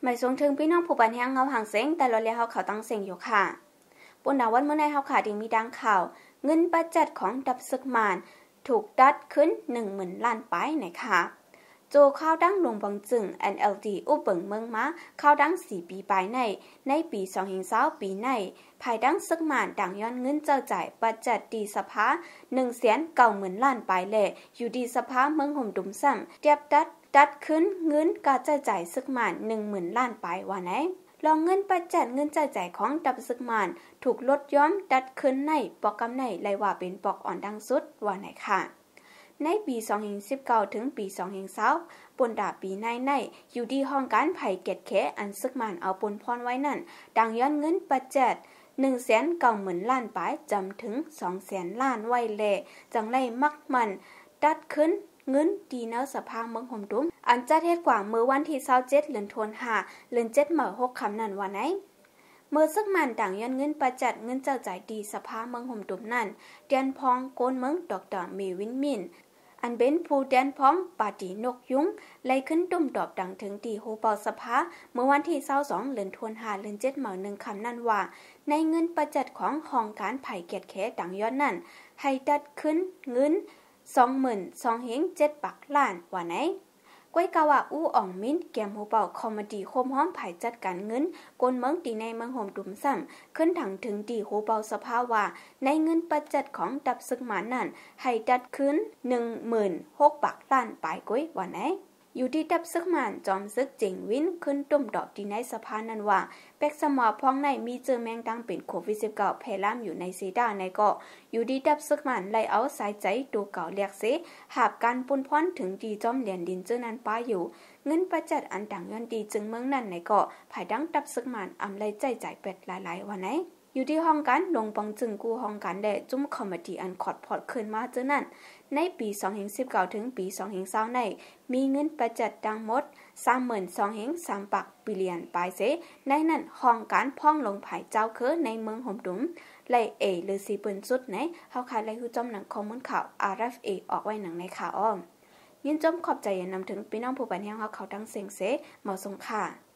ไม่ส่งถึงพี่น้องผู้บันแห้งเงาห่างเสียงแต่เราเรียกเขาตั้งเสียงอยู่ค่ะปุ่นดาวันเมื่อในเขาขาดมีดังข่าวเงินบัดเจ็ตของดับซึกมานถูกดัดขึ้น 10,000 ล้านไปนะคะโจข้าวดังลงบังจึง NLD อุบเบิงเมืองมาข้าวดัง4 ปีปลายในปี2020ปีในภายดังซึกมานดังย้อนเงินเจ้าจ่ายบัดเจ็ตดีสภา 190,000 ล้านไปแลอยู่ดีสภาเมืองห่มดุมซ้ำเทียบดัดขึ้นเงินกาจ่ายซึกมาน 10,000 ล้านไปว่าไหนลองเงินปัจจัดเงินจ่ายของดับซึกมานถูกลดย้อมดัดขึ้นในปอกกำในไรว่าเป็นปอกอ่อนดังสุดว่าไหนค่ะในปี2019ถึงปี2020ปนดาปีในอยู่ที่ห้องการไผ่เกตแขอันซึกมานเอาปนพรไว้นั่นดังย้อนเงินปัจจัด190,000 ล้านไปจำถึง 200,000 ล้านไว้แลจังไรมักมันดัดขึ้นเงินดีเนอสภาเมืองห่มดุมอันจัดเฮ็ดกว่าเมื่อวันที่27เดือนธันวาคมเดือน7เมื่อ6ค่ำนั้นว่าไหนเมื่อซึกมันต่างย้อนเงินประจัดเงินเจ้าจ่ายดีสภาเมืองห่มดุมนั่นเตียนพองโกนเมืองดอกเมวินมินอันเป็นผู้แดนพ้องปาตีนกยุงไล่ขึ้นตุ่มดอกดังถึงตีโฮเปาสภาเมื่อวันที่22เดือนธันวาคมเดือน7เมื่อ1ค่ำนั้นว่าในเงินประจัดของห้องการไผ่เกียรติแขดังย้อนนั่นให้ดัดขึ้นเงิน22,700 ล้านว่าไหนก้วยกะว่าอู้อ่องมิ้นแกมโฮเป่าคอมเมดี้โคมฮ้อมไผ่จัดการเงินกนเมืองตีในเมืองห่มดุมซ้ำขึ้นถังถึงดีโฮเป่าสภาว่าในเงินประจัดของดับซึกหมานั่นให้ดัดขึ้น 16,000 ล้านปลายก้วยว่าไหนอยู่ที่ดับซึกหมานจอมซึกเจิงวินขึ้นตุ่มดอกดีในสภานั้นว่าเป็กสมอพ้องในมีเจอแมงดังเป็นโควิด19แพร่ล่ามอยู่ในซีดาในเกาะอยู่ดีดับซึกหมานไล่เอาสายใจตัวเก่าเรียกเสหาบการปุ่นพ้นถึงดีจอมเหรียญดินเจอนั้นป้าอยู่เงินประจัดอันต่างย้อนดีจึงเมืองนั้นในเกาะภายดังดับซึกหมานอำไล่ใจจ่ายเป็ดหลายๆวันไหนอยู่ที่ห้องการลงปังจึงกูห้องการได้จุ้มคอมเมดี้อันคอดพอดขึ้นมาเจอนั่นในปี2019ถึงปี2020ในมีเงินประจัดดังหมด 32,300 บิลเลียนปลายเสในนั้นห้องการพ่องลงภายเจ้าคือในเมืองห่มดุมไล่หรือ4ปืนสุดไหนเฮาขายไล่ฮู้จอมหนังข้อมูลข่าว RFA ออกไว้หนังในข่าวอ้อมยินจมขอบใจอย่านำถึงพี่น้องผู้บันแห่งเฮาเขาทั้งเสียงเสเหมาะสมค่ะ